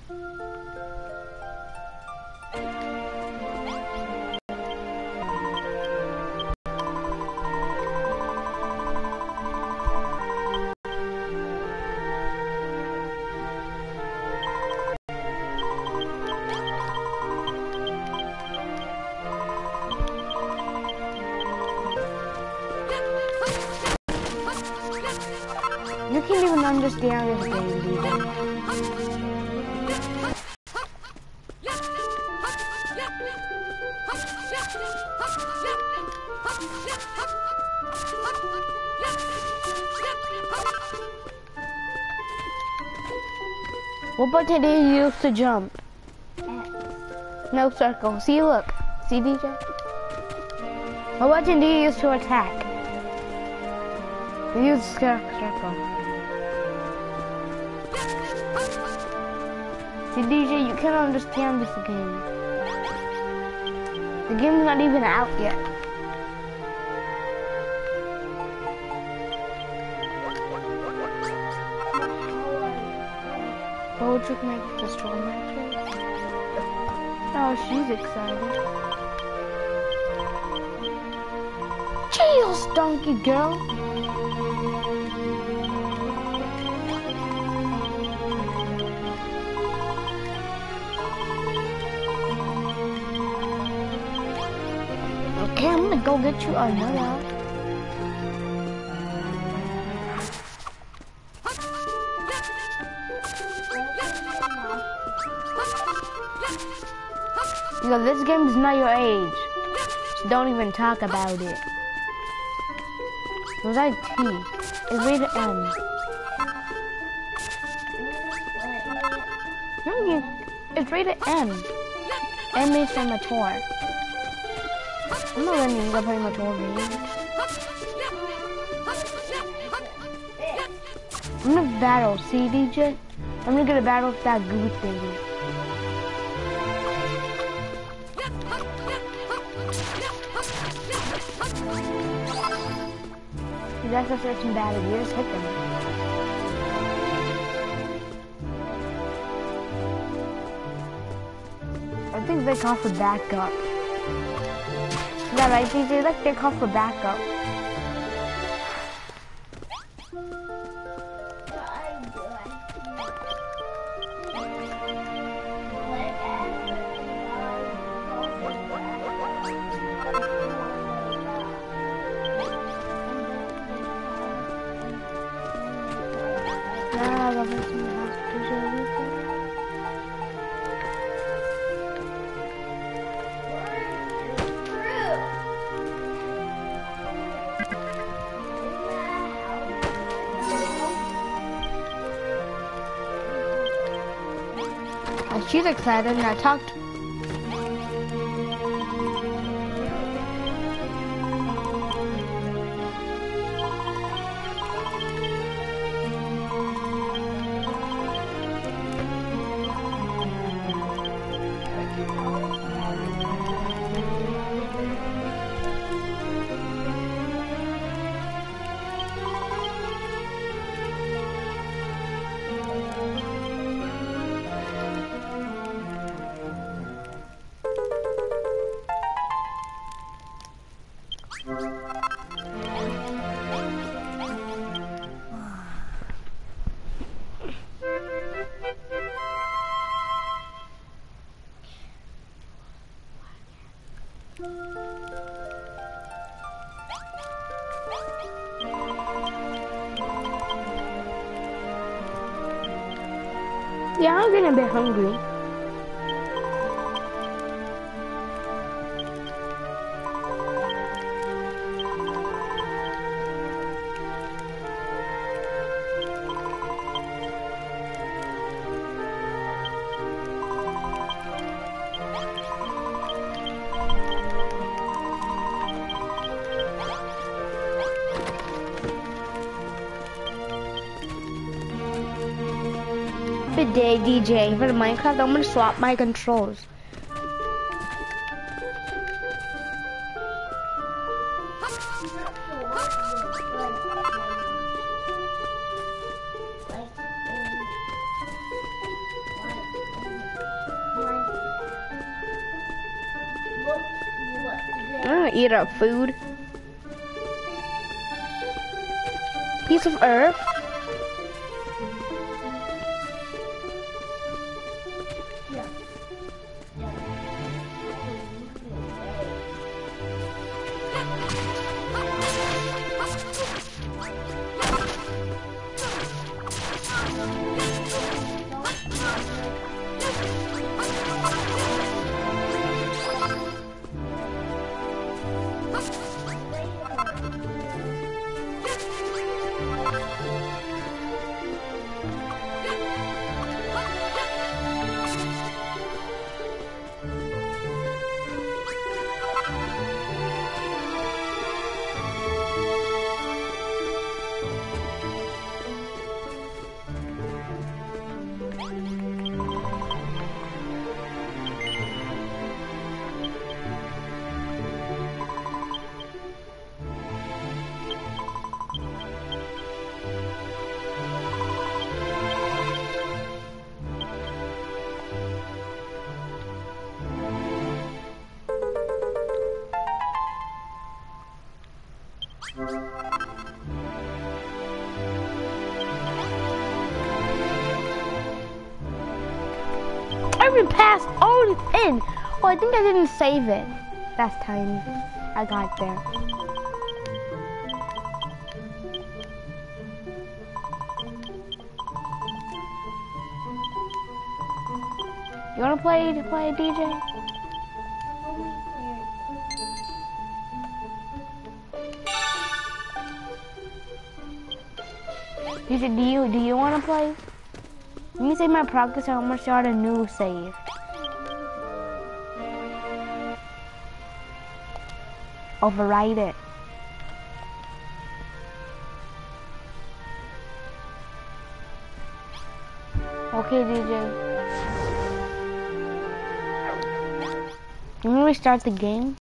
You can't even understand this game, dude. What button do you use to jump? No, circle. See, look. See, DJ? What button do you use to attack? You use circle. See, DJ, you can't understand this game. The game's not even out yet. What would you make the straw mattress? Oh, she's excited. Chills, donkey girl. Okay, I'm gonna go get you another. Because this game is not your age. So don't even talk about it. Was I T? It's rated M. No, it's rated M. M is for mature. I'm not letting you go play mature games. I'm gonna battle, see DJ? I'm gonna get a battle with that goo thingy. You guys are searching battle, you just hit them. I think they call for backup. Is that right, DJ? Like they call for backup. She's excited and I talked. Yeah, I'm getting a bit hungry. Good day, DJ. For Minecraft, I'm gonna swap my controls. gonna eat up food. Piece of earth. I already passed all in. Oh, I think I didn't save it last time I got there. You wanna play DJ? DJ, do you wanna play? Let me save my progress. I'm gonna start a new save. Override it. Okay, DJ. You want me to restart the game?